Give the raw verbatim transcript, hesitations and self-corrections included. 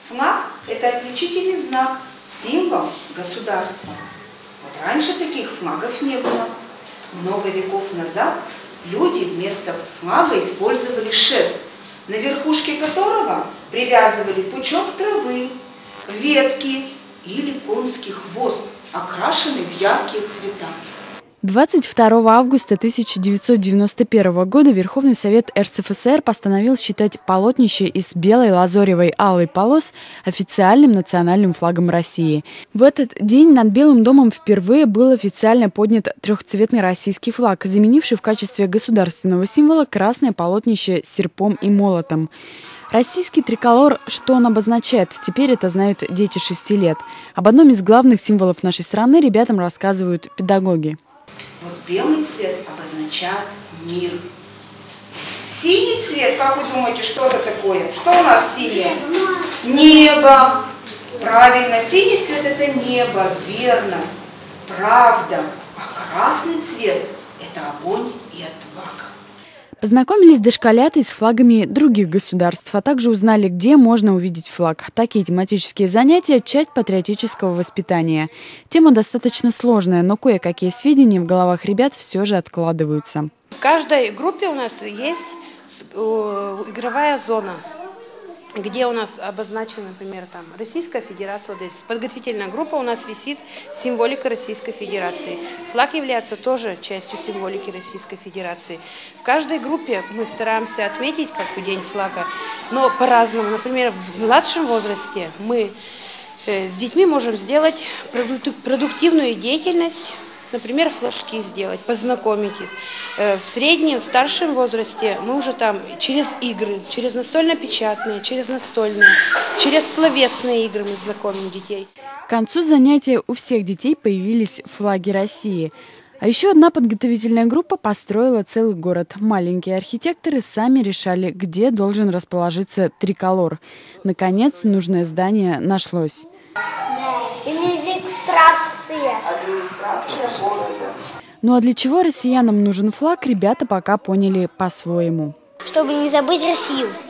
Флаг – это отличительный знак, символ государства. Вот раньше таких флагов не было. Много веков назад люди вместо флага использовали шест, на верхушке которого привязывали пучок травы, ветки или конский хвост, окрашенный в яркие цвета. двадцать второго августа тысяча девятьсот девяносто первого года Верховный Совет эр эс эф эс эр постановил считать полотнище из белой лазоревой алой полос официальным национальным флагом России. В этот день над Белым домом впервые был официально поднят трехцветный российский флаг, заменивший в качестве государственного символа красное полотнище с серпом и молотом. Российский триколор, что он обозначает, теперь это знают дети шести лет. Об одном из главных символов нашей страны ребятам рассказывают педагоги. Вот белый цвет обозначает мир. Синий цвет, как вы думаете, что это такое? Что у нас синее? Небо. Правильно, синий цвет – это небо, верность, правда. А красный цвет – это огонь и отвага. Познакомились дошколята с флагами других государств, а также узнали, где можно увидеть флаг. Такие тематические занятия – часть патриотического воспитания. Тема достаточно сложная, но кое-какие сведения в головах ребят все же откладываются. В каждой группе у нас есть игровая зона, где у нас обозначена, например, там Российская Федерация. Вот здесь подготовительная группа у нас висит символика Российской Федерации. Флаг является тоже частью символики Российской Федерации. В каждой группе мы стараемся отметить как бы день флага, но по-разному. Например, в младшем возрасте мы с детьми можем сделать продуктивную деятельность. Например, флажки сделать, познакомить их. В среднем, в старшем возрасте мы уже там через игры, через настольно-печатные, через настольные, через словесные игры мы знакомим детей. К концу занятия у всех детей появились флаги России. А еще одна подготовительная группа построила целый город. Маленькие архитекторы сами решали, где должен расположиться триколор. Наконец, нужное здание нашлось. Администрация города. Ну а для чего россиянам нужен флаг, ребята пока поняли по-своему. Чтобы не забыть Россию.